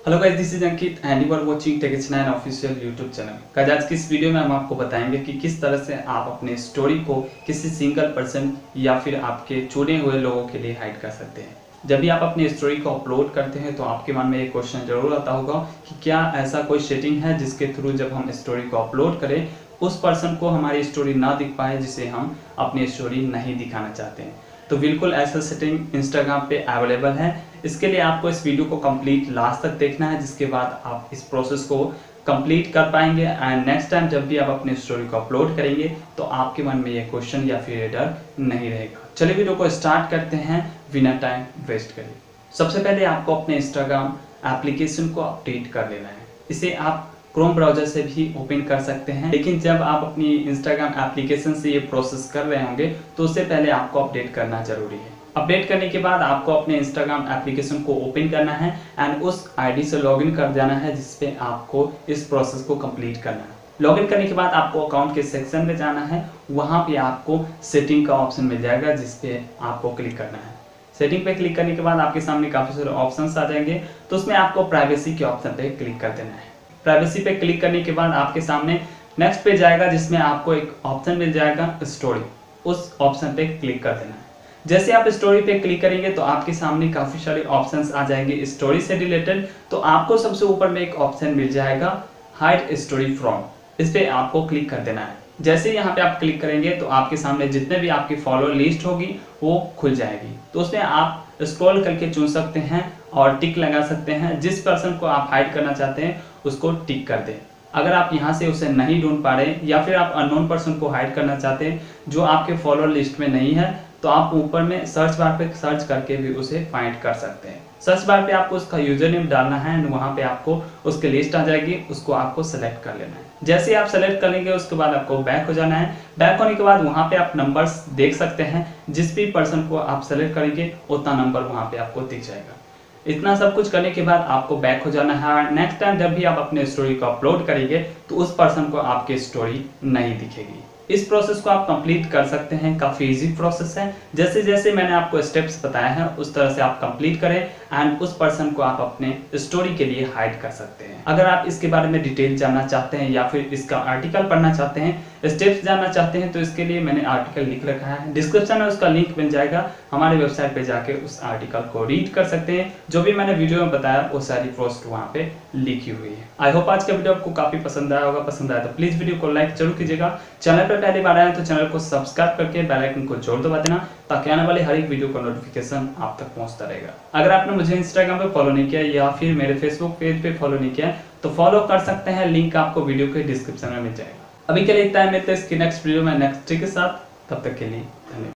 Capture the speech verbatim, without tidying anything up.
Hello guys, this is Ankit and you are watching tech H nine official YouTube channel. Guys, आज की इस video में हम आपको बताएंगे कि किस तरह से आप अपने स्टोरी को किसी सिंगल पर्सन या फिर आपके चुने हुए लोगों के लिए हाइड कर सकते हैं। जब भी आप अपनी स्टोरी को अपलोड करते हैं तो आपके मन में एक क्वेश्चन जरूर आता होगा कि क्या ऐसा कोई सेटिंग है जिसके थ्रू जब हम स्टोरी को अपलोड करें उस पर्सन को हमारी स्टोरी ना दिख पाए, जिसे हम अपनी स्टोरी नहीं दिखाना चाहते हैं। तो बिल्कुल ऐसा सेटिंग इंस्टाग्राम पे अवेलेबल है। इसके लिए आपको इस वीडियो को कंप्लीट लास्ट तक देखना है, जिसके बाद आप इस प्रोसेस को कंप्लीट कर पाएंगे एंड नेक्स्ट टाइम जब भी आप अपनी स्टोरी को अपलोड करेंगे तो आपके मन में ये क्वेश्चन या फिर ये डर नहीं रहेगा। चलिए वीडियो को स्टार्ट करते हैं बिना टाइम वेस्ट करे। सबसे पहले आपको अपने इंस्टाग्राम एप्लीकेशन को अपडेट कर लेना है। इसे आप क्रोम ब्राउजर से भी ओपन कर सकते हैं, लेकिन जब आप अपनी इंस्टाग्राम एप्लीकेशन से ये प्रोसेस कर रहे होंगे तो उससे पहले आपको अपडेट करना जरूरी है। अपडेट करने के बाद आपको अपने इंस्टाग्राम एप्लीकेशन को ओपन करना है एंड उस आईडी से लॉगिन कर जाना है जिसपे आपको इस प्रोसेस को कंप्लीट करना है। लॉगिन करने के बाद आपको अकाउंट के सेक्शन में जाना है, वहाँ पे आपको सेटिंग का ऑप्शन मिल जाएगा जिसपे आपको क्लिक करना है। सेटिंग पे क्लिक करने के बाद आपके सामने काफ़ी सारे ऑप्शंस आ जाएंगे, तो उसमें आपको प्राइवेसी के ऑप्शन पे क्लिक कर देना है। प्राइवेसी पे क्लिक करने के बाद आपके सामने नेक्स्ट पेज आएगा जिसमें आपको एक ऑप्शन मिल जाएगा स्टोरी। उस ऑप्शन पे क्लिक कर देना है। जैसे आप स्टोरी पे क्लिक करेंगे तो आपके सामने काफ़ी सारे ऑप्शंस आ जाएंगे स्टोरी से रिलेटेड। तो आपको सबसे ऊपर में एक ऑप्शन मिल जाएगा हाइड स्टोरी फ्रॉम, इस पे आपको क्लिक कर देना है। जैसे यहाँ पे आप क्लिक करेंगे तो आपके सामने जितने भी आपकी फॉलो लिस्ट होगी वो खुल जाएगी। तो उसमें आप स्क्रॉल करके चुन सकते हैं और टिक लगा सकते हैं। जिस पर्सन को आप हाइड करना चाहते हैं उसको टिक कर दें। अगर आप यहाँ से उसे नहीं ढूंढ पा रहे या फिर आप अननोन पर्सन को हाइड करना चाहते हैं जो आपके फॉलो लिस्ट में नहीं है, तो आप ऊपर में सर्च बार पे सर्च करके भी उसे फाइंड कर सकते हैं। सर्च बार पे आपको उसका यूजर नेम डालना है एंड वहाँ पे आपको उसकी लिस्ट आ जाएगी, उसको आपको सेलेक्ट कर लेना है। जैसे आप सेलेक्ट करेंगे उसके बाद आपको बैक हो जाना है। बैक होने के बाद वहाँ पे आप नंबर्स देख सकते हैं, जिस भी पर्सन को आप सेलेक्ट करेंगे उतना नंबर वहाँ पे आपको दिख जाएगा। इतना सब कुछ करने के बाद आपको बैक हो जाना है। नेक्स्ट टाइम जब भी आप अपने स्टोरी को अपलोड करेंगे तो उस पर्सन को आपकी स्टोरी नहीं दिखेगी। इस प्रोसेस को आप कंप्लीट कर सकते हैं, काफ़ी इजी प्रोसेस है। जैसे जैसे मैंने आपको स्टेप्स बताए हैं उस तरह से आप कंप्लीट करें एंड उस पर्सन को आप अपने स्टोरी के लिए हाइड कर सकते हैं। अगर आप इसके बारे में डिटेल जानना चाहते हैं या फिर इसका आर्टिकल पढ़ना चाहते हैं, स्टेप्स जानना चाहते हैं, तो इसके लिए मैंने आर्टिकल लिख रखा है। डिस्क्रिप्शन में उसका लिंक मिल जाएगा, हमारे वेबसाइट पे जाके उस आर्टिकल को रीड कर सकते हैं। जो भी मैंने वीडियो में बताया वो सारी पोस्ट वहाँ पे लिखी हुई है। आई होप आज का वीडियो आपको काफ़ी पसंद आया होगा। पसंद आया तो प्लीज़ वीडियो को लाइक जरूर कीजिएगा। चैनल पर पहली बार आए तो चैनल को सब्सक्राइब करके बेल आइकन को जोर दबा देना, ताकि आने वाले हर एक वीडियो का नोटिफिकेशन आप तक पहुंचता रहेगा। अगर आपने मुझे इंस्टाग्राम पे फॉलो नहीं किया या फिर मेरे फेसबुक पेज पे फॉलो नहीं किया तो फॉलो कर सकते हैं, लिंक आपको वीडियो के डिस्क्रिप्शन में मिल जाएगा। अभी के लिए इतना है, मिलते हैं इसकी नेक्स्ट वीडियो में नेक्स्ट के साथ। तब तक के लिए धन्यवाद।